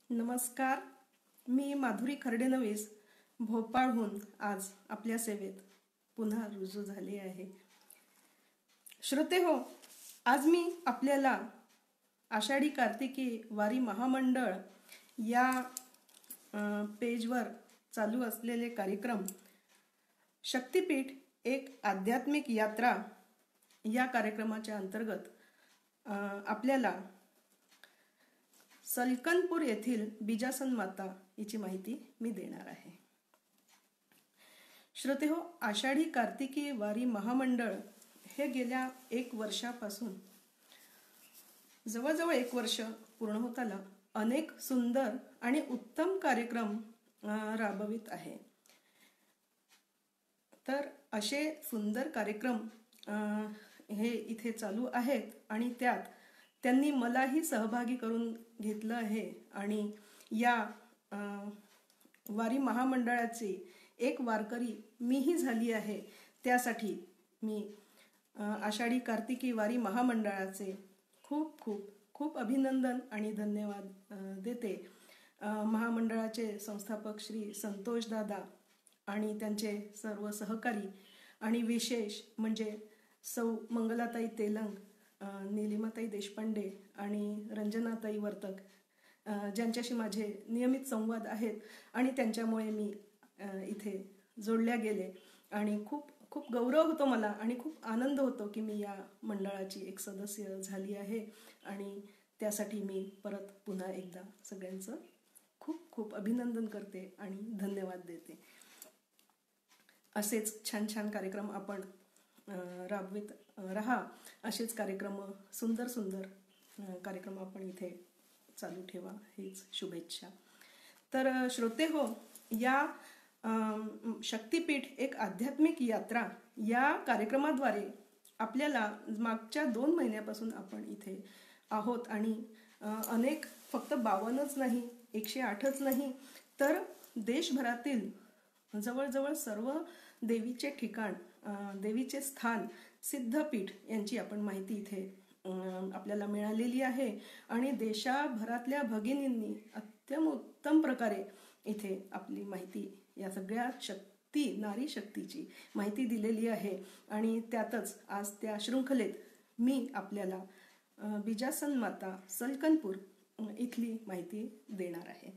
नमस्कार. मी माधुरी खर्डेनवीस भोपाळहून आज आपल्या सेवेत पुन्हा रुजू झाले आहे. श्रोते हो, आज मी आपल्याला आषाढी कार्तिकी वारी महामंडळ या पेजवर चालू असलेले कार्यक्रम शक्तिपीठ एक आध्यात्मिक यात्रा या कार्यक्रमाच्या अंतर्गत आपल्याला सलकनपूर येथील बिजासन माता हिची माहिती मी देणार आहे. श्रोते हो, आषाढी कार्तिकी वारी महामंडळ हे गेल्या 1 वर्षापासून जवळजवळ 1 वर्ष पूर्ण होत आलं अनेक सुंदर आणि उत्तम कार्यक्रम राबवित आहे. तर असे सुंदर कार्यक्रम हे इथे चालू आहेत आणि त्यात त्यांनी मलाही सहभागी करून घेतलं आहे आणि या वारी महामंडळाची एक वारकरी मीही झाली आहे. त्यासाठी मी आषाढी कार्तिकी वारी महामंडळाचे खूप खूप खूप अभिनंदन आणि धन्यवाद देते. महामंडळाचे संस्थापक श्री संतोष दादा आणि त्यांचे सर्व सहकारी आणि विशेष म्हणजे सौ मंगलाताई तेलंग, नीलिमाताई देशपांडे आणि रंजनाताई वर्तक, ज्यांच्याशी माझे नियमित संवाद आहेत आणि त्यांच्यामुळे मी इथे जोडल्या गेले आणि खूप खूप गौरव होतो मला आणि खूप आनंद होतो की मी या मंडळाची एक सदस्य झाली आहे. आणि त्यासाठी मी परत पुन्हा एकदा सगळ्यांचं खूप खूप अभिनंदन करते आणि धन्यवाद देते. असेच छान छान कार्यक्रम आपण राबवित राहा. असेच कार्यक्रम सुंदर सुंदर कार्यक्रम आपण इथे चालू ठेवा हीच शुभेच्छा. तर श्रोते हो, या शक्तिपीठ एक आध्यात्मिक यात्रा या कार्यक्रमाद्वारे आपल्याला मागच्या 2 महिन्यापासून आपण इथे आहोत आणि अनेक फक्त 52च नाही, 108च नाही, तर देशभरातील जवळजवळ सर्व देवीचे ठिकाण, देवीचे स्थान, सिद्धपीठ यांची आपण माहिती इथे आपल्याला मिळालेली आहे. आणि देशाभरातल्या भगिनींनी उत्तम प्रकारे इथे आपली माहिती या सगळ्या शक्ती, नारी शक्तीची माहिती दिलेली आहे. आणि त्यातच आज त्या शृंखलेत मी आपल्याला बिजासन माता सलकनपूर इथली माहिती देणार आहे.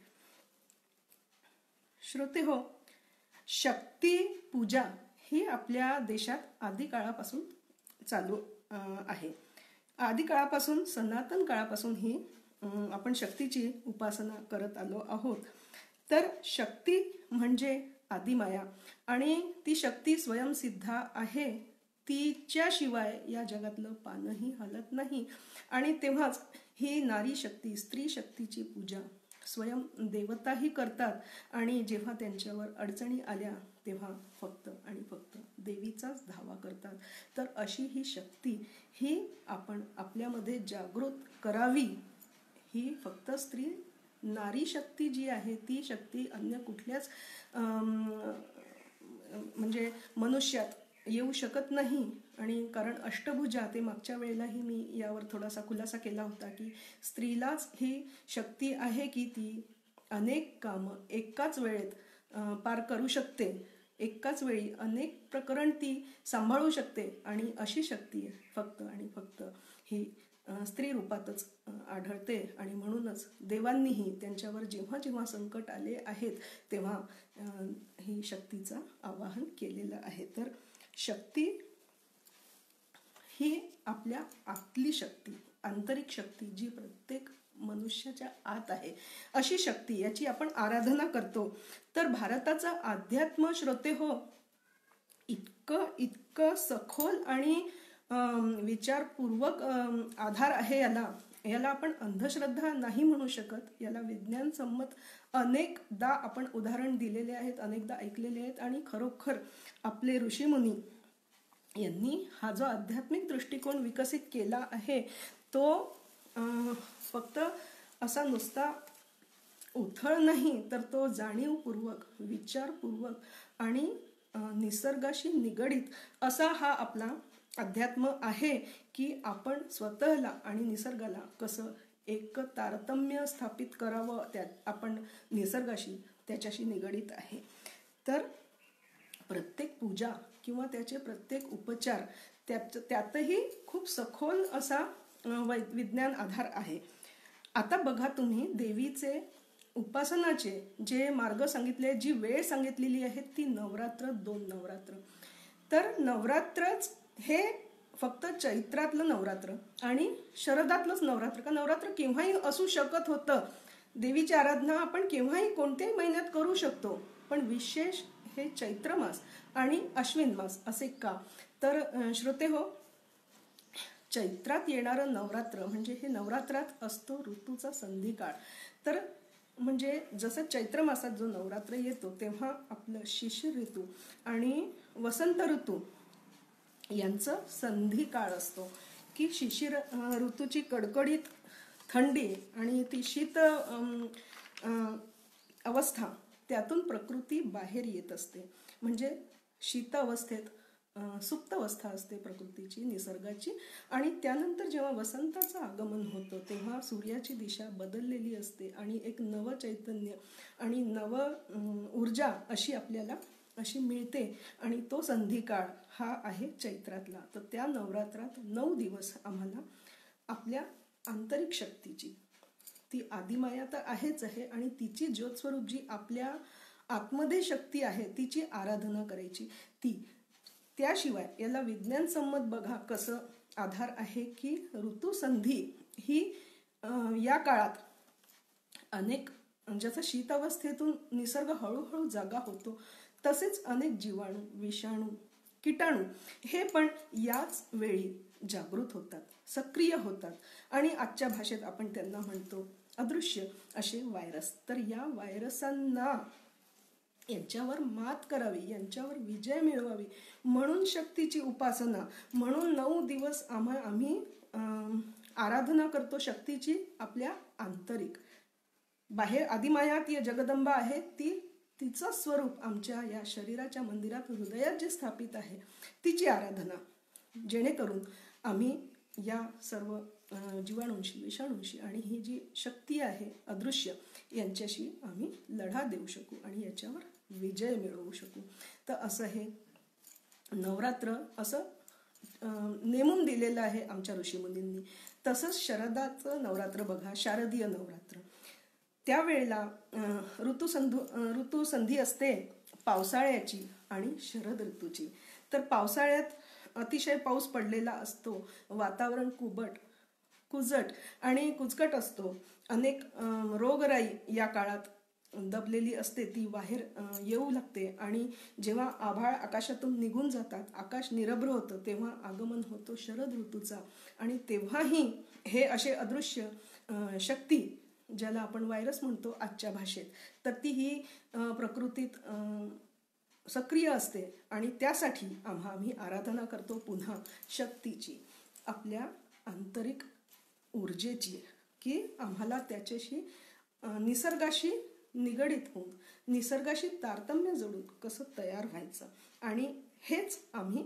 श्रोते हो, शक्ती पूजा ही आपल्या देशात आदिकाळापासून चालू आहे. आदिकाळापासून, सनातन काळापासून ही आपण शक्तीची उपासना करत आलो आहोत. तर शक्ती म्हणजे आदिमाया आणि ती शक्ती स्वयंसिद्धा आहे. तिच्याशिवाय या जगातलं पानही हलत नाही. आणि तेव्हाच ही नारी शक्ती, स्त्री शक्तीची पूजा स्वयं देवताही करतात. आणि जेव्हा त्यांच्यावर अडचणी आल्या तेव्हा फक्त आणि फक्त देवीचाच धावा करतात. तर अशी ही शक्ती ही आपण आपल्यामध्ये जागृत करावी. ही फक्त स्त्री नारी शक्ती जी आहे ती शक्ती अन्य कुठल्याच म्हणजे मनुष्यात येऊ शकत नाही. आणि कारण अष्टभुजा, ते मागच्या वेळेलाही मी यावर थोडासा खुलासा केला होता की स्त्रीलाच ही शक्ती आहे की ती अनेक कामं एकाच वेळेत पार करू शकते, एकाच वेळी अनेक प्रकरण ती सांभाळू शकते. आणि अशी शक्ती फक्त आणि फक्त ही स्त्री रूपातच आढळते. आणि म्हणूनच देवांनीही त्यांच्यावर जेव्हा जेव्हा संकट आले आहेत तेव्हा ही शक्तीचं आवाहन केलेलं आहे. तर शक्ती ही आपल्या आतली शक्ती, आंतरिक शक्ती जी प्रत्येक मनुष्याच्या आत आहे, अशी शक्ती, याची आपण आराधना करतो. तर भारताचा अध्यात्म श्रोते हो इतकं सखोल आणि विचारपूर्वक आधार आहे याला आपण अंधश्रद्धा नाही म्हणू शकत. याला विज्ञानसम्मत अनेकदा आपण उदाहरण दिलेले आहेत, अनेकदा ऐकलेले आहेत. आणि खरोखर आपले ऋषीमुनी यांनी हा जो आध्यात्मिक दृष्टिकोन विकसित केला आहे तो फक्त असा नुसता उथळ नाही, तर तो जाणीवपूर्वक, विचारपूर्वक आणि निसर्गाशी निगडीत असा हा आपला अध्यात्म आहे की आपण स्वतःला आणि निसर्गाला कसं एक तारतम्य स्थापित करावं त्या आपण निसर्गाशी, त्याच्याशी निगडीत आहे. तर प्रत्येक पूजा किंवा त्याचे प्रत्येक उपचार त्यातही खूप सखोल असा विज्ञान आधार आहे. आता बघा तुम्ही, देवीचे उपासनाचे जे मार्ग सांगितले, जी वेळ सांगितलेली आहे ती नवरात्र, 2 नवरात्र. तर नवरात्रच हे फक्त चैत्रातलं नवरात्र आणि शरदातलंच नवरात्र का? नवरात्र केव्हाही असू शकत होतं. देवीची आराधना आपण केव्हाही कोणत्याही महिन्यात करू शकतो, पण विशेष हे चैत्र मास आणि अश्विन मास असे का? तर श्रोते हो, चैत्रात येणारं नवरात्र म्हणजे हे नवरात्रात असतो ऋतूचा संधिकाळ. तर म्हणजे जसं चैत्र मासात जो नवरात्र येतो तेव्हा आपलं शिशिर ऋतू आणि वसंत ऋतू यांचं संधिकाळ असतो, की शिशिर ऋतूची कडकडीत थंडी आणि ती शीत अवस्था, त्यातून प्रकृती बाहेर येत असते. म्हणजे शीत अवस्थेत सुप्त अवस्था असते प्रकृतीची, निसर्गाची, आणि त्यानंतर जेव्हा वसंताचं आगमन होतं तेव्हा सूर्याची दिशा बदललेली असते आणि एक नव चैतन्य आणि नव ऊर्जा अशी आपल्याला अशी मिळते, आणि तो संधिकाळ हा आहे चैत्रातला. तर त्या नवरात्रात 9 दिवस आम्हाला आपल्या आंतरिक शक्तीची, ती आदिमाया तर आहेच आहे, आणि तिची ज्योतस्वरूप जी आपल्या आतमध्ये शक्ती आहे तिची आराधना करायची. त्याशिवाय याला विज्ञानसम्मत बघा कसं आधार आहे, की ऋतुसंधी ही या काळात अनेक, जसं शीतावस्थेतून निसर्ग हळूहळू जागा होतो तसेच अनेक जीवाणू, विषाणू, किटाणू हे पण याच वेळी जागृत होतात, सक्रिय होतात, आणि आजच्या भाषेत आपण त्यांना म्हणतो अदृश्य असे व्हायरस. तर या व्हायरसांना, यांच्यावर मात करावी, यांच्यावर विजय मिळवावी म्हणून शक्तीची उपासना, म्हणून 9 दिवस आम्ही आराधना करतो शक्तीची. आपल्या आंतरिक, बाहेर आदिमाया ती जगदंबा आहे, तिचं स्वरूप आमच्या या शरीराच्या मंदिरात, हृदयात जे स्थापित आहे तिची आराधना, जेणेकरून आम्ही या सर्व जीवाणूंशी, विषाणूंशी आणि ही जी शक्ती आहे अदृश्य यांच्याशी आम्ही लढा देऊ शकू आणि याच्यावर विजय मिळवू शकू. तर असं हे नवरात्र असं नेमून दिलेलं आहे आमच्या ऋषीमुनींनी. तसंच शरदाचं नवरात्र बघा, शारदीय नवरात्र, त्यावेळेला ऋतुसंधी असते पावसाळ्याची आणि शरद ऋतूची. तर पावसाळ्यात अतिशय पाऊस पडलेला असतो, वातावरण कुजट आणि कुचकट असतो, अनेक रोगराई या काळात दबलेली असते, ती बाहेर येऊ लागते, आणि जेव्हा आभाळ आकाशातून निघून जातात, आकाश निरभ्र होतं, तेव्हा आगमन होतो शरद ऋतूचा. आणि तेव्हाही हे असे अदृश्य शक्ती, ज्याला आपण व्हायरस म्हणतो आजच्या भाषेत, तर ती ही प्रकृतीत सक्रिय असते, आणि त्यासाठी आम्ही आराधना करतो पुन्हा शक्तीची, आपल्या आंतरिक ऊर्जेची, की आम्हाला त्याच्याशी निसर्गाशी निगडीत होऊन, निसर्गाशी तारतम्य जोडून कसं तयार व्हायचं. आणि हेच आम्ही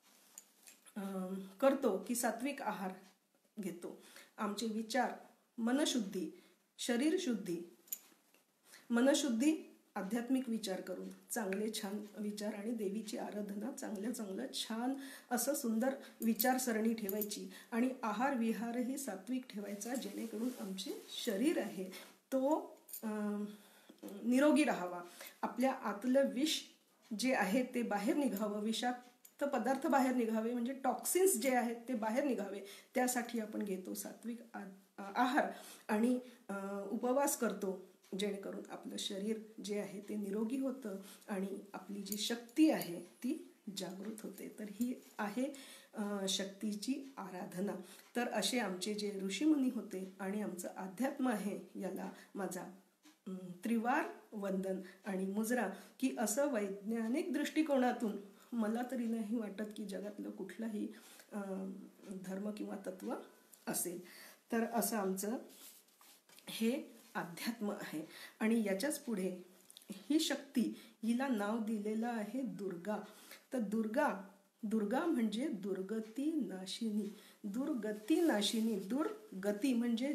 करतो, की सात्विक आहार घेतो, आमचे विचार, मनशुद्धी, शरीरशुद्धी, मनशुद्धी, आध्यात्मिक विचार करून चांगले छान विचार आणि देवीची आराधना, चांगलं छान असं सुंदर विचारसरणी ठेवायची, आणि आहार विहारही सात्विक ठेवायचा, जेणेकरून आमचे शरीर आहे तो निरोगी राहावा, आपल्या आतलं विष जे आहे ते बाहेर निघावं, विषाक्त पदार्थ बाहेर निघावे, म्हणजे टॉक्सिन्स जे आहेत ते बाहेर निघावे, त्यासाठी आपण घेतो सात्विक आहार आणि उपवास करतो, जेणेकरून आपलं शरीर जे आहे ते निरोगी होतं आणि आपली जी शक्ती आहे ती जागृत होते. तर ही आहे शक्तीची आराधना. तर असे आमचे जे ऋषीमुनी होते आणि आमचं अध्यात्म आहे, याला माझा त्रिवार वंदन आणि मुजरा, की असं वैज्ञानिक दृष्टिकोनातून मला तरी नाही वाटत की जगातलं कुठलाही धर्म किंवा तत्व असेल. तर असं आमचं हे अध्यात्म आहे. आणि याच्याच पुढे ही शक्ती, हिला नाव दिलेलं आहे दुर्गा. तर दुर्गा म्हणजे दुर्गती नाशिनी, दुर्गती नाशिनी. दुर्गती म्हणजे जी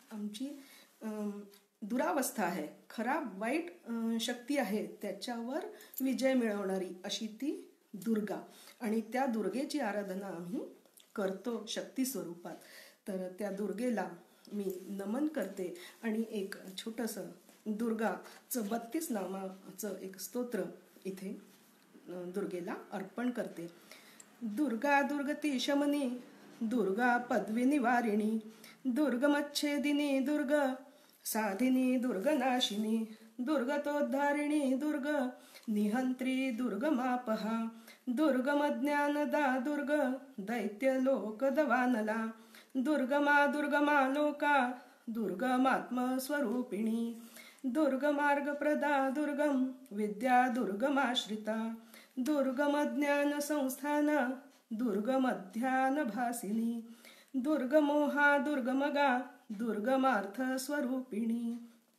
आमची दुरावस्था आहे, खराब वाईट शक्ती आहे त्याच्यावर विजय मिळवणारी अशी ती दुर्गा. आणि त्या दुर्गेची आराधना आम्ही करतो शक्ती स्वरूपात. तर त्या दुर्गेला मी नमन करते आणि एक छोटंसं दुर्गाचं 32 नामाचं एक स्तोत्र इथे दुर्गेला अर्पण करते. दुर्गा दुर्गती शमनी, दुर्गा पदवी निवारिणी, दुर्गमच्छेदिनी दुर्ग साधिनी, दुर्गनाशिनी, दुर्गतोद्धारिणी दुर्ग निहंत्री, दुर्गमापहा, दुर्गमज्ञानदा दुर्ग दैत्यलोकदवानला, दुर्गमा दुर्गमा लोका, दुर्गमात्मस्वरूपिणी, दुर्गमार्गप्रदा दुर्गम विद्या दुर्गमाश्रिता, दुर्गमज्ञान संस्थाना, दुर्गमध्यानभासिनी, दुर्गमोहा दुर्गमगा, दुर्गमार्थ स्वरूपिणी,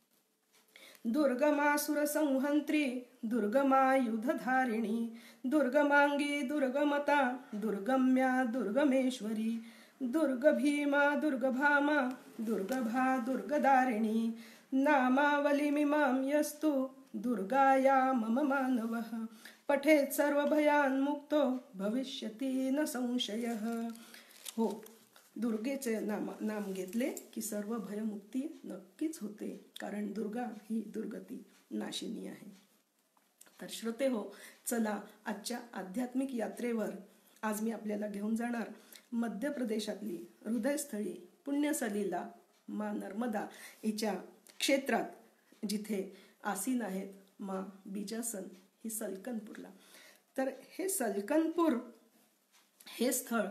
दुर्गमासुरसंहंत्री, दुर्गमायुधधारिणी, दुर्गमांगी दुर्गमता, दुर्गम्या दुर्गमेश्वरी, दुर्गभीमा दुर्गभामा, दुर्गभा दुर्गदारिणी, नामावलिमिमां यस्तु दुर्गाया मम मानवः, पठेत् सर्वभयान्मुक्तो भविष्यति न संशयः. हो, दुर्गेचे नाम घेतले की सर्व भयमुक्ती नक्कीच होते, कारण दुर्गा ही दुर्गती नाशिनी आहे. तर श्रोते हो, चला आजच्या आध्यात्मिक यात्रेवर आज मी आपल्याला घेऊन जाणार मध्य प्रदेशातली हृदयस्थळी पुण्यसलीला मा नर्मदा हिच्या क्षेत्रात, जिथे आसीन आहेत मा बिजासन ही सलकनपूरला. तर हे सलकनपूर हे स्थळ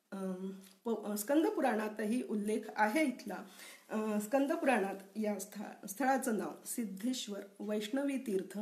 स्कंद पुराणातही उल्लेख आहे इथला. स्कंद पुराणात या स्थळाचं नाव सिद्धेश्वर वैष्णवी तीर्थ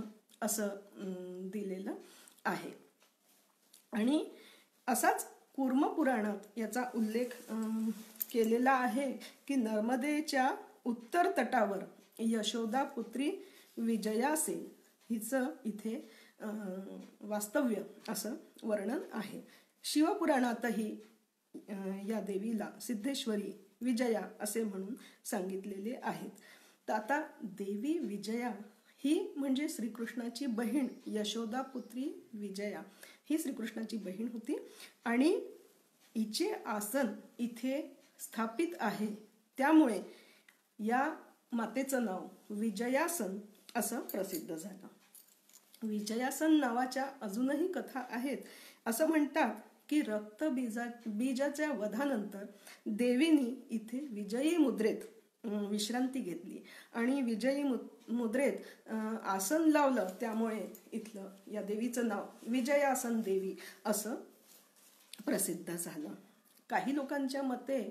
असं दिलेलं आहे. आणि असाच कूर्म पुराणात याचा उल्लेख केलेला आहे की नर्मदेच्या उत्तर तटावर यशोदा पुत्री विजयासेन हिचं इथे वास्तव्य असं वर्णन आहे. शिवपुराणातही या देवीला सिद्धेश्वरी विजया असे म्हणून सांगितलेले आहेत. तर आता देवी विजया ही म्हणजे श्रीकृष्णाची बहीण, यशोदा पुत्री विजया ही श्रीकृष्णाची बहीण होती आणि हिचे आसन इथे स्थापित आहे. त्यामुळे या मातेचं नाव विजयासन असं प्रसिद्ध झालं. विजयासन नावाच्या अजूनही कथा आहेत. असं म्हणतात की रक्तबीजाच्या वधानंतर देवीने इथे विजयी मुद्रेत विश्रांती घेतली आणि विजयी मुद्रेत आसन लावलं, त्यामुळे इथलं या देवीचं नाव विजयासन देवी असं प्रसिद्ध झालं. काही लोकांच्या मते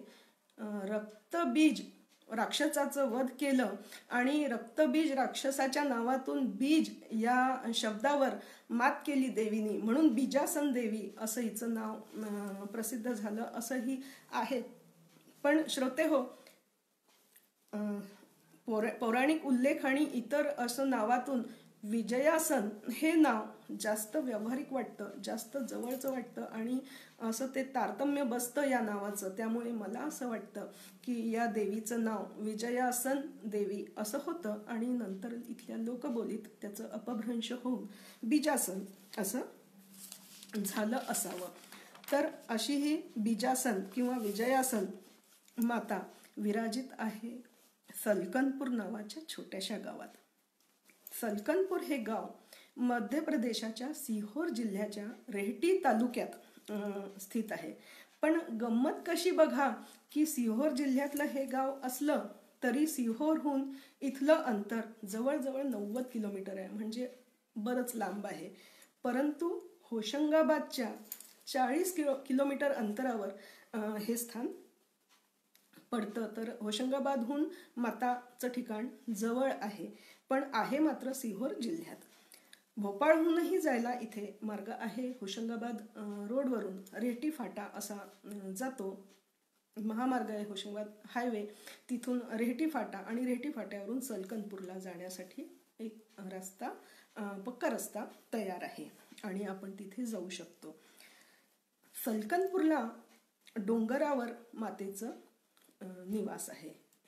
रक्तबीज राक्षसाचं वध केलं आणि रक्तबीज राक्षसाच्या नावातून बीज या शब्दावर मात केली देवीनी, म्हणून बीजासन देवी असं हिचं नाव प्रसिद्ध झालं असंही आहे. पण श्रोते हो, पौराणिक उल्लेख आणि इतर असं नावातून विजयासन हे नाव जास्त व्यावहारिक वाटतं, जास्त जवळचं वाटतं आणि असं ते तारतम्य बसतं या नावाचं. त्यामुळे मला असं वाटतं की या देवीचं नाव विजयासन देवी असं होतं आणि नंतर इथल्या लोकबोलीत त्याचं अपभ्रंश होऊन बीजासन असं झालं असावं. तर अशी ही बीजासन किंवा विजयासन माता विराजित आहे सलकनपूर नावाच्या छोट्याशा गावात. सलकनपूर हे गाव मध्य प्रदेशाच्या सिहोर जिल्ह्याच्या रेहटी तालुक्यात स्थित आहे. पण गंमत कशी बघा की सिहोर जिल्ह्यातलं हे गाव असलं तरी सिहोरहून इथलं अंतर जवळजवळ 90 किलोमीटर आहे, म्हणजे बरंच लांब आहे. परंतु होशंगाबादच्या 40 किलोमीटर अंतरावर हे स्थान पडतं. तर होशंगाबादहून माताचं ठिकाण जवळ आहे, पण आहे मात्र सिहोर जिल्ह्यात. भोपाळहूनही जायला इथे मार्ग आहे. होशंगाबाद रोडवरून रेहटी फाटा असा जातो, महामार्ग आहे होशंगाबाद हायवे, तिथून रेहटी फाटा आणि रेहटी फाट्यावरून सलकनपूरला जाण्यासाठी एक रस्ता, पक्का रस्ता तयार आहे आणि आपण तिथे जाऊ शकतो. सलकनपूरला डोंगरावर मातेचं निवास आहे.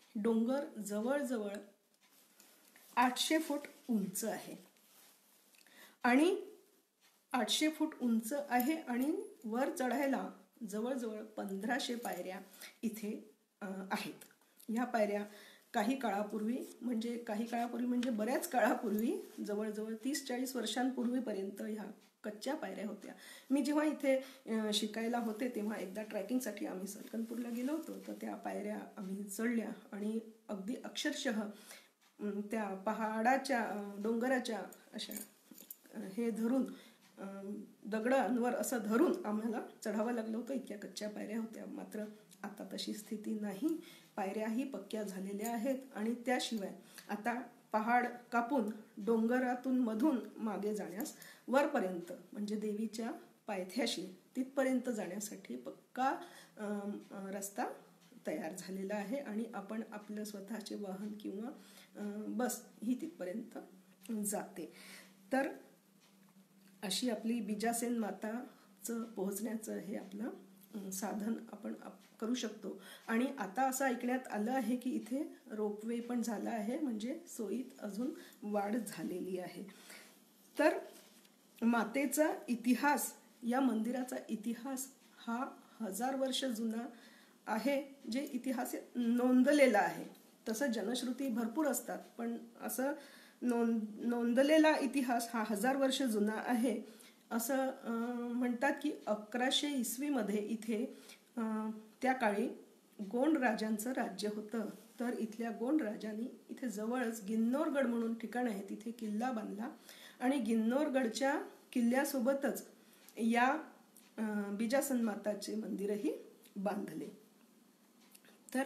डोंगर जवळजवळ 800 फूट उंच आहे आणि 800 फूट उंच आहे आणि वर चढायला जवळजवळ 1500 पायऱ्या इथे आहेत. ह्या पायऱ्या काही काळापूर्वी म्हणजे बऱ्याच काळापूर्वी, जवळजवळ 30-40 वर्षांपूर्वीपर्यंत ह्या कच्च्या पायऱ्या होत्या. मी जेव्हा इथे शिकायला होते तेव्हा एकदा ट्रॅकिंगसाठी आम्ही सलकनपूरला गेलो होतो. तर त्या पायऱ्या आम्ही चढल्या आणि अगदी अक्षरशः त्या पहाडाच्या डोंगराच्या अशा हे धरून दगडांवर असं धरून आम्हाला चढावं लागलं होतं. इतक्या कच्च्या पायऱ्या होत्या. मात्र आता तशी स्थिती नाही. पायऱ्याही पक्क्या झालेल्या आहेत आणि त्याशिवाय आता पहाड कापून डोंगरातून मधून मागे जाण्यास वरपर्यंत म्हणजे देवीच्या पायथ्याशी तिथपर्यंत जाण्यासाठी पक्का रस्ता तयार झालेला आहे आणि आपण आपलं स्वतःचे वाहन किंवा बस ही तिथपर्यंत जाते. तर अशी आपली बिजासेन माताचं पोहोचण्याचं हे आपलं साधन आपण करू शकतो. आणि आता असं ऐकण्यात आलं आहे की इथे रोपवे पण झाला आहे, म्हणजे सोयीत अजून वाढ झालेली आहे. तर मातेचा इतिहास, या मंदिराचा इतिहास हा 1000 वर्ष जुना आहे, जे इतिहास नोंदलेला आहे. तसं जनश्रुती भरपूर असतात, पण असं नोंदलेला इतिहास हा 1000 वर्ष जुना आहे. असं म्हणतात की 1100 ईस्वीमध्ये इथे त्या काळी गोंड राजांचं राज्य होतं. तर इथल्या गोंड राजांनी इथे जवळच गिन्नोरगड म्हणून ठिकाण आहे, तिथे किल्ला बांधला आणि गिन्नोरगडच्या किल्ल्यासोबतच या बिजासन माताचे मंदिरही बांधले. तर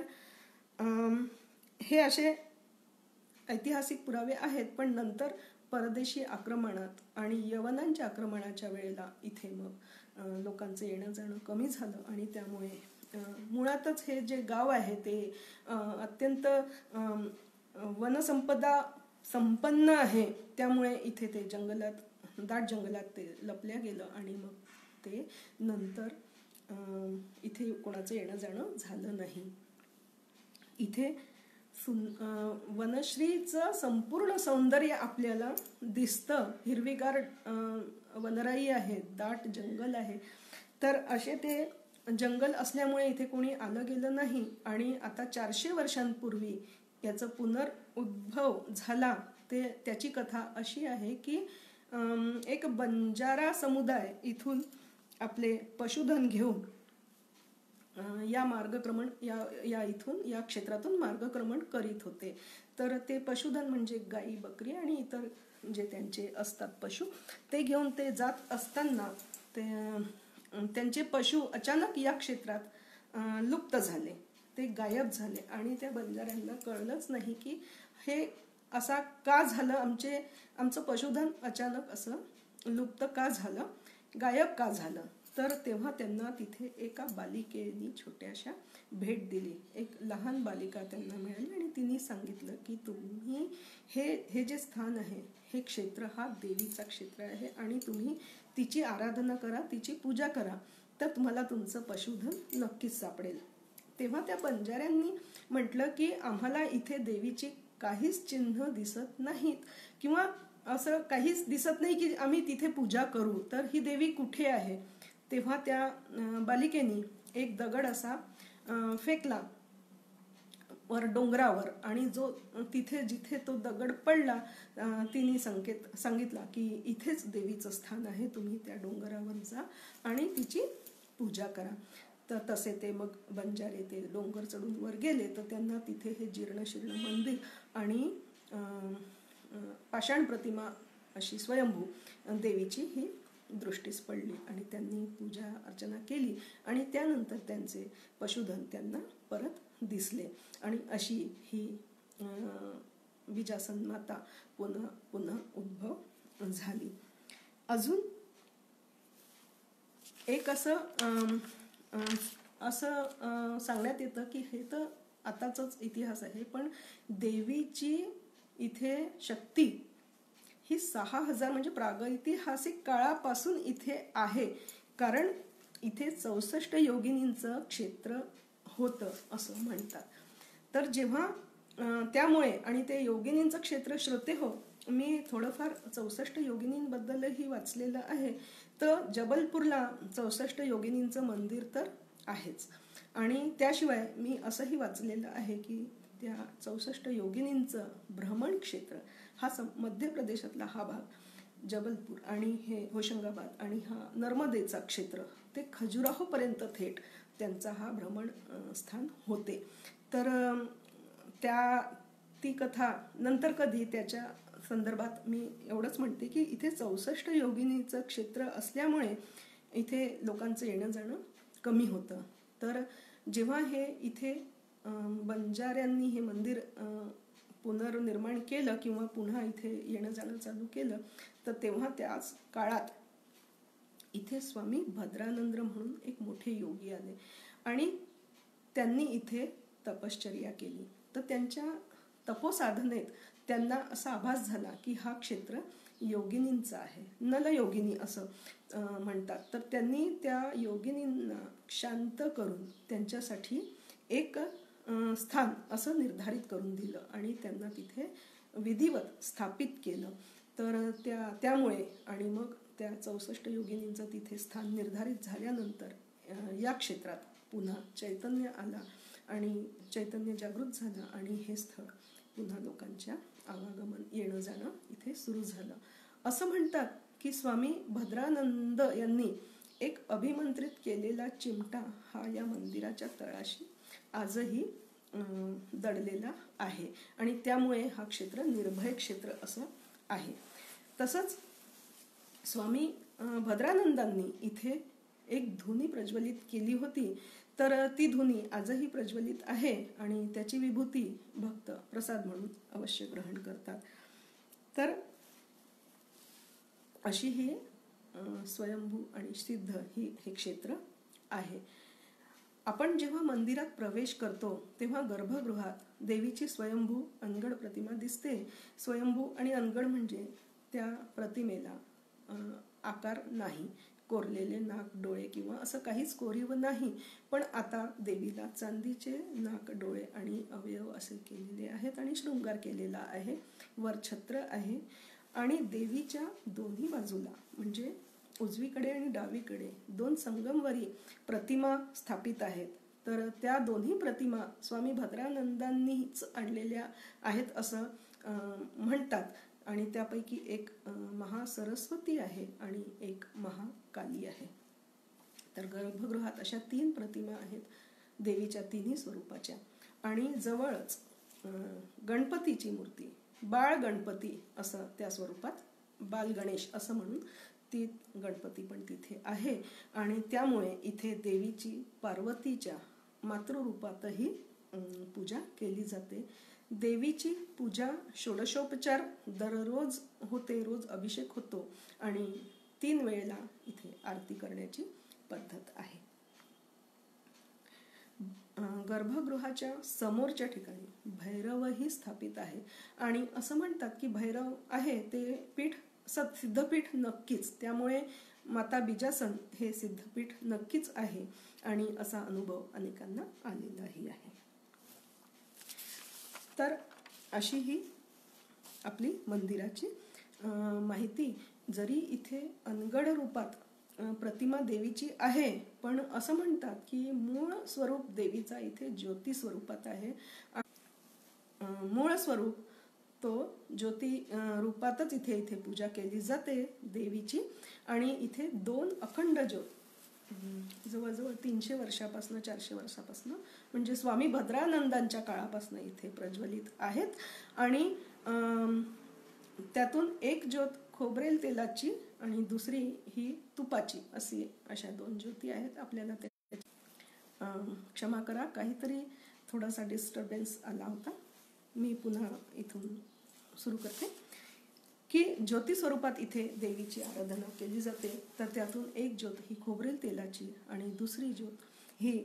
हे असे ऐतिहासिक पुरावे आहेत. पण नंतर परदेशी आक्रमणात आणि यवनांच्या आक्रमणाच्या वेळेला इथे मग लोकांचं येणं जाणं कमी झालं आणि त्यामुळे मुळातच हे जे गाव आहे ते अत्यंत वनसंपदा संपन्न आहे. त्यामुळे इथे ते दाट जंगलात ते लपल्या गेलं आणि मग ते नंतर इथे कोणाचं येणं जाणं झालं नाही. इथे वनश्रीचं संपूर्ण सौंदर्य आपल्याला दिसतं. हिरवीगार वनराई आहे, दाट जंगल आहे. तर असे ते जंगल असल्यामुळे इथे कोणी आलं गेलं नाही आणि आता 400 वर्षांपूर्वी याचं पुनरुद्भव झाला. त्याची कथा अशी आहे की एक बंजारा समुदाय इथून आपले पशुधन घेऊन या क्षेत्रातून मार्गक्रमण करीत होते. तर ते पशुधन म्हणजे गाई, बकरी आणि इतर जे त्यांचे असतात पशु, ते घेऊन ते जात असताना त्यांचे पशु अचानक या क्षेत्रात लुप्त झाले, ते गायब झाले आणि त्या बंजाऱ्यांना कळलंच नाही की हे असा का झालं, आमचं पशुधन अचानक असं लुप्त का झालं, गायब का झालं. तर तेव्हा त्यांना तिथे एका बालिकेने छोट्याशा भेट दिली. एक लहान बालिका त्यांना मिळाली आणि तिने सांगितलं की तुम्ही हे जे स्थान आहे, हे क्षेत्र हा देवीचा क्षेत्र आहे आणि तुम्ही तिची आराधना करा, तिची पूजा करा, तर तुम्हाला तुमचं पशुधन नक्कीच सापडेल. तेव्हा त्या बंजाऱ्यांनी म्हटलं की आम्हाला इथे देवीची काहीच चिन्ह दिसत नाहीत किंवा असं काहीच दिसत नाही की आम्ही तिथे पूजा करू, तर ही देवी कुठे आहे. तेव्हा त्या बालिकेनी एक दगड असा फेकला वर डोंगरावर आणि जिथे तो दगड पडला तिने सांगितला की इथेच देवीचं स्थान आहे, तुम्ही त्या डोंगरावर जा आणि तिची पूजा करा. तर तसे ते मग बंजारे ते डोंगर चढून वर गेले. तर त्यांना तिथे हे जीर्णशीर्ण मंदिर आणि पाषाण प्रतिमा अशी स्वयंभू देवीची ही दृष्टीस पडली आणि त्यांनी पूजा अर्चना केली आणि त्यानंतर त्यांचे पशुधन त्यांना परत दिसले आणि अशी ही बिजासन माता पुन्हा उद्भव झाली. अजून एक असं सांगण्यात येतं की हे तर आताचाच इतिहास आहे, पण देवीची इथे शक्ती ही 6000 म्हणजे प्रागैतिहासिक काळापासून इथे आहे. कारण इथे 64 योगिनींचं क्षेत्र होतं असं म्हणतात. तर जेव्हा त्यामुळे आणि ते योगिनींचं क्षेत्र श्रोते हो, मी थोडंफार 64 योगिनींबद्दलही वाचलेलं आहे. तर जबलपूरला 64 योगिनींचं मंदिर तर आहेच. आणि त्याशिवाय मी असंही वाचलेलं आहे की त्या 64 योगिनींचं भ्रमण क्षेत्र हा मध्य प्रदेशातला हा भाग जबलपूर आणि हे होशंगाबाद आणि हा नर्मदेचा क्षेत्र ते खजुराहोपर्यंत थेट त्यांचा हा भ्रमण स्थान होते. तर ती कथा नंतर कधी त्याच्या संदर्भात मी एवढंच म्हणते की इथे 64 योगिनीचं क्षेत्र असल्यामुळे इथे लोकांचं येणं जाणं कमी होतं. तर जेव्हा हे इथे बंजाऱ्यांनी हे मंदिर पुनर्निर्माण केलं किंवा पुन्हा इथे येणं जाणं चालू केलं, तर तेव्हा त्याच काळात इथे स्वामी भद्रानंद म्हणून एक मोठे योगी आले आणि त्यांनी इथे तपश्चर्या केली. तर त्यांच्या तपोसाधनेत त्यांना असा आभास झाला की हा क्षेत्र योगिनींचा आहे, नलयोगिनी असं म्हणतात. तर त्यांनी त्या योगिनींना शांत करून त्यांच्यासाठी एक स्थान असं निर्धारित करून दिलं आणि त्यांना तिथे विधिवत स्थापित केलं. तर त्यामुळे आणि मग त्या 64 योगिनींचं तिथे स्थान निर्धारित झाल्यानंतर या क्षेत्रात पुन्हा चैतन्य आला आणि चैतन्य जागृत झालं आणि हे स्थळ पुन्हा लोकांच्या आवागमन येणं जाणं इथे सुरू झालं. असं म्हणतात की स्वामी भद्रानंद यांनी एक अभिमंत्रित केलेला चिमटा हा या मंदिराच्या तळाशी आजही दडलेला आहे आणि त्यामुळे हा क्षेत्र निर्भय क्षेत्र असं आहे. तसंच स्वामी भद्रानंदांनी इथे एक धुनी प्रज्वलित केली होती. तर ती धुनी आजही प्रज्वलित आहे आणि त्याची विभूती भक्त प्रसाद म्हणून अवश्य ग्रहण करतात. तर अशी ही स्वयंभू आणि सिद्ध हे क्षेत्र आहे. आपण जेव्हा मंदिरात प्रवेश करतो तेव्हा गर्भगृहात देवीची स्वयंभू अनगढ प्रतिमा दिसते. स्वयंभू आणि अनगढ म्हणजे त्या प्रतिमेला आकार नाही, कोरलेले नाक डोळे किंवा असं काहीच कोरीव नाही. पण आता देवीला चांदीचे नाक डोळे आणि अवयव असे केलेले आहेत आणि शृंगार केलेला आहे. वर छत्र आहे आणि देवीच्या दोन्ही बाजूला म्हणजे उजवीकडे आणि डावीकडे 2 संगमवरी प्रतिमा स्थापित आहेत. तर त्या दोन्ही प्रतिमा स्वामी भद्रानंदांनीच आणलेल्या आहेत असं म्हणतात आणि त्यापैकी एक महासरस्वती आहे आणि एक महाकाली आहे. तर गर्भगृहात अशा 3 प्रतिमा आहेत देवीच्या तिन्ही स्वरूपाच्या आणि जवळच गणपतीची मूर्ती, बाळ गणपती असं त्या स्वरूपात, बाल गणेश असं म्हणून ती गणपती पण तिथे आहे आणि त्यामुळे इथे देवीची पार्वतीच्या मातृरूपातही पूजा केली जाते. देवीची पूजा षोडशोपचार दररोज होते, रोज अभिषेक होतो आणि 3 वेळेला इथे आरती करण्याची पद्धत आहे. गर्भगृहाच्या समोरच्या ठिकाणी भैरवही स्थापित आहे आणि असं म्हणतात की भैरव आहे ते पीठ सिद्धपीठ नक्कीच, त्यामुळे माता बिजासन हे सिद्धपीठ नक्कीच आहे आणि असा अनुभव अनेकांना आलेलाही आहे. तर अशी ही आपली मंदिराची माहिती. जरी इथे अनगढ रूपात प्रतिमा देवीची आहे पण असं म्हणतात की मूळ स्वरूप देवीचा इथे ज्योती स्वरूपात आहे. मूळ स्वरूप तो ज्योती रूपातच इथे पूजा केली जाते देवीची आणि इथे 2 अखंड ज्योत जवळजवळ 300 वर्षापासून 400 वर्षापासून म्हणजे स्वामी भद्रानंदांच्या काळापासून इथे प्रज्वलित आहेत आणि त्यातून एक ज्योत खोबरेल तेलाची आणि दुसरी ही तुपाची अशा 2 ज्योती आहेत. आपल्याला ते क्षमा करा, काहीतरी थोडासा डिस्टर्बन्स आला होता. मी पुन्हा इथून सुरू करते की ज्योती स्वरूपात इथे देवीची आराधना केली जाते. तर त्यातून एक ज्योत ही खोबरेल तेलाची आणि दुसरी ज्योत ही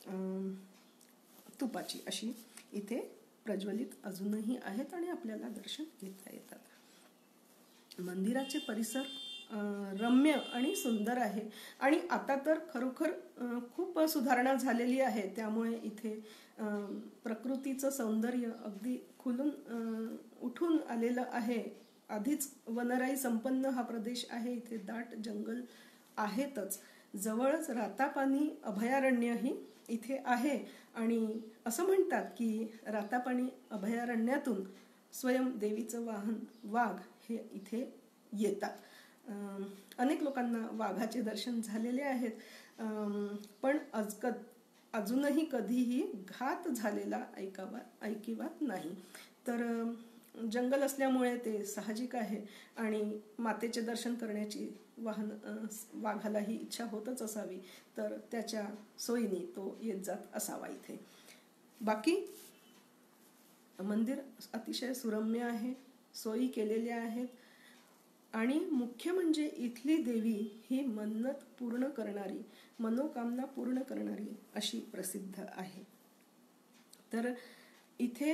तुपाची अशी इथे प्रज्वलित अजूनही आहेत आणि आपल्याला दर्शन घेता येतात. मंदिराचे परिसर रम्य आणि सुंदर आहे. आणि आता तर खरोखर खूप सुधारणा झालेली आहे. त्यामुळे इथे प्रकृतीचं सौंदर्य अगदी खुलून उठून आलेलं आहे. आधीच वनराई संपन्न हा प्रदेश आहे. इथे दाट जंगल आहेतच. जवळच रातापानी अभयारण्यही इथे आहे. आणि असं म्हणतात की रातापानी अभयारण्यातून स्वयं देवीचं वाहन वाघ हे इथे येतात. अनेक लोकांना वाघाचे दर्शन झालेले आहेत. पण अजूनही कधीही घात झालेला ऐकिवात नाही. तर जंगल असल्यामुळे ते साहजिक आहे. आणि मातेचे दर्शन करण्याची वाघालाही इच्छा होतच असावी. तर त्याच्या सोयीने तो येत जात असावा इथे. बाकी मंदिर अतिशय सुरम्य आहे. सोयी केलेल्या आहेत. आणि मुख्य म्हणजे इथली देवी ही मन्नत पूर्ण करणारी, मनोकामना पूर्ण करणारी अशी प्रसिद्ध आहे. तर इथे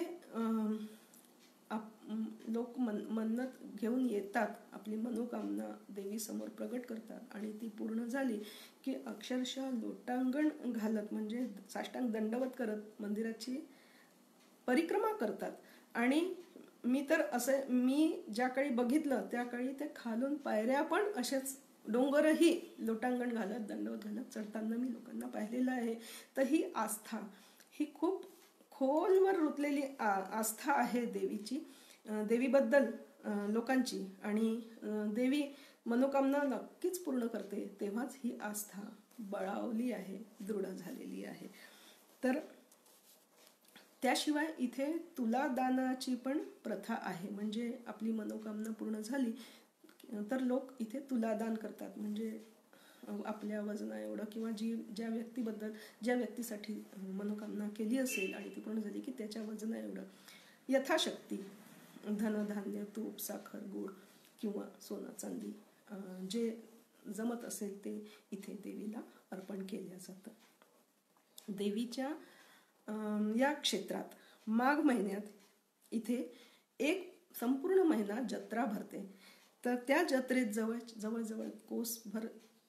लोक मन्नत घेऊन येतात, आपली मनोकामना देवीसमोर प्रगट करतात आणि ती पूर्ण झाली की अक्षरशः लोटांगण घालत म्हणजे साष्टांग दंडवत करत मंदिराची परिक्रमा करतात. आणि मी ज्या काळी बघितलं त्या काळी ते खालून पायऱ्या पण असेच डोंगरही लोटांगण घालत दंडवत घालत चढताना मी लोकांना पाहिलेलं आहे. तर ही आस्था ही खूप खोलवर रुतलेली आस्था आहे देवीची, देवीबद्दल लोकांची. आणि देवी मनोकामना नक्कीच पूर्ण करते. तेव्हाच ही आस्था बळावली आहे, दृढ झालेली आहे. तर त्याशिवाय इथे तुलादानाची पण प्रथा आहे. म्हणजे आपली मनोकामना पूर्ण झाली तर लोक इथे तुलादान करतात. म्हणजे आपल्या वजना एवढं किंवा ज्या व्यक्तीसाठी मनोकामना केली असेल आणि ती पूर्ण झाली की त्याच्या वजना एवढं यथाशक्ती धनधान्य, तूप, साखर, गूळ किंवा सोनं चांदी जे जमत असेल ते इथे देवीला अर्पण केलं जातं. देवीच्या या क्षेत्रात माघ महिन्यात इथे एक संपूर्ण महिना जत्रा भरते. तर त्या जत्रेत जवळजवळ कोसभर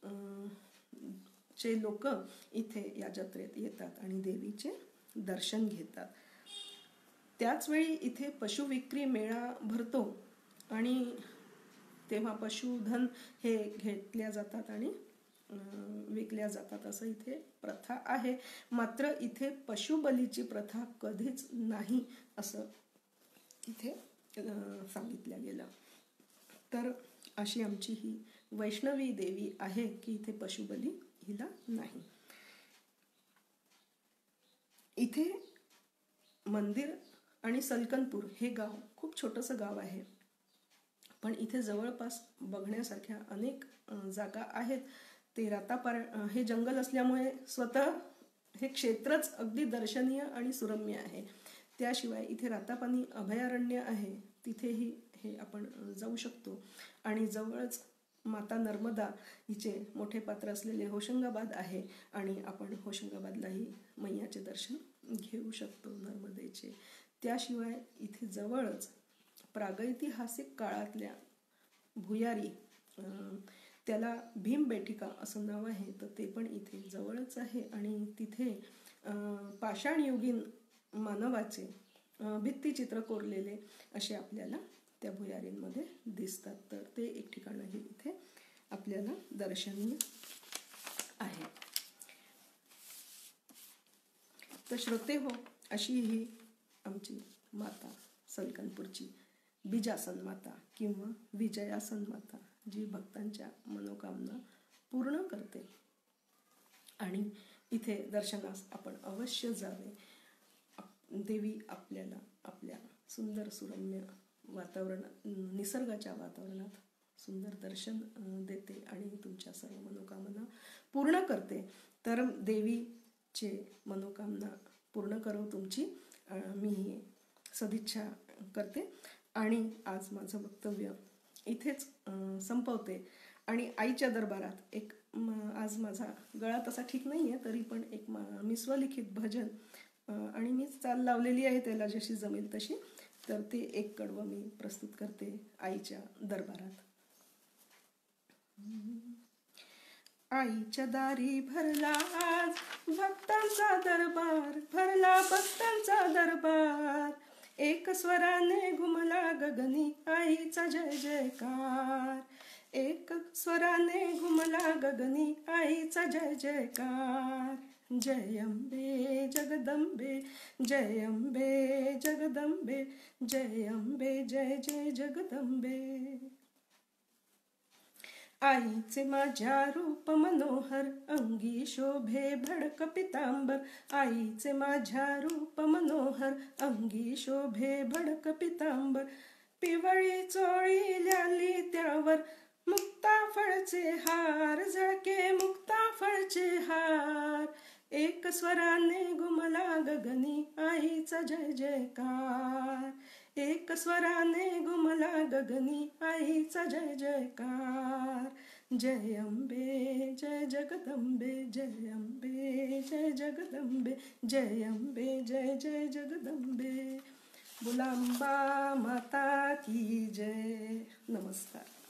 चे लोक इथे या जत्रेत येतात आणि देवीचे दर्शन घेतात. त्याचवेळी इथे पशुविक्री मेळा भरतो आणि तेव्हा पशुधन हे घेतल्या जातात आणि विकल्या जातात असं इथे प्रथा आहे. मात्र इथे पशुबलीची प्रथा कधीच नाही असं इथे सांगितलं गेलं. तर अशी आमची ही वैष्णवी देवी आहे की इथे पशुबली हिला नाही. इथे मंदिर आणि सलकनपूर हे गाव खूप छोटंसं गाव आहे. पण इथे जवळपास बघण्यासारख्या अनेक जागा आहेत. ते हे जंगल असल्यामुळे स्वतः हे क्षेत्रच अगदी दर्शनीय आणि सुरम्य आहे. त्याशिवाय इथे रातापानी अभयारण्य आहे, तिथेही हे आपण जाऊ शकतो. आणि जवळच माता नर्मदा हिचे मोठे पात्र असलेले होशंगाबाद आहे आणि आपण होशंगाबादलाही मैयाचे दर्शन घेऊ शकतो नर्मदेचे. त्याशिवाय इथे जवळच प्रागैतिहासिक काळातल्या भुयारी, त्याला भीमबेटिका असं नाव आहे, तर ते पण इथे जवळच आहे. आणि तिथे पाषाणयुगीन मानवाचे भित्तिचित्र कोरलेले असे आपल्याला त्या भुयारींमध्ये दिसतात. तर ते एक ठिकाणही इथे आपल्याला दर्शनीय आहे. तर श्रोते हो, अशी ही आमची माता सलकनपूरची बीजासन माता किंवा विजयासन माता, जी भक्तांच्या मनोकामना पूर्ण करते. आणि इथे दर्शनास आपण अवश्य जावे. देवी आपल्याला आपल्या सुंदर सुरम्य निसर्गाच्या वातावरणात सुंदर दर्शन देते आणि तुमच्या सर्व मनोकामना पूर्ण करते. तर देवीचे मनोकामना पूर्ण करो तुमची, मी सदिच्छा करते. आणि आज माझं वक्तव्य इथेच संपवते. आणि आईच्या दरबारात आज माझा गळा तसा ठीक नाही आहे, तरी पण मी स्वलिखित भजन आणि मी चाल लावलेली आहे त्याला जशी जमेल तशी, तर ते एक कडवं मी प्रस्तुत करते आईच्या दरबारात. आईच्या दारी भरला आज भक्तांचा दरबार, भरला भक्तांचा दरबार. एक स्वराने घुमला गगनी आईचा जय जयकार. एक स्वराने घुमला गगनी आईचा जय जयकार. जय अंबे जगदंबे, जय अंबे जगदंबे, जय अंबे जय जय जगदंबे. आईचे माझ्या रूप मनोहर, अंगी शोभे भडक पितांबर. आईचे माझ्या रूप मनोहर, अंगी शोभे भडक पितांबर. पिवळी चोळी ल्याली त्यावर मुक्ता फळचे हार, झळके मुक्ता फळचे हार. एक स्वराने घुमला गगनी आईचा जय जयकार. एक स्वराने घुमला गगनी आईचा जय जयकार. जय अंबे जय जगदंबे, जय अंबे जय जगदंबे, जय अंबे जय जय जगदंबे. बोला अंबा माता की जय. नमस्कार.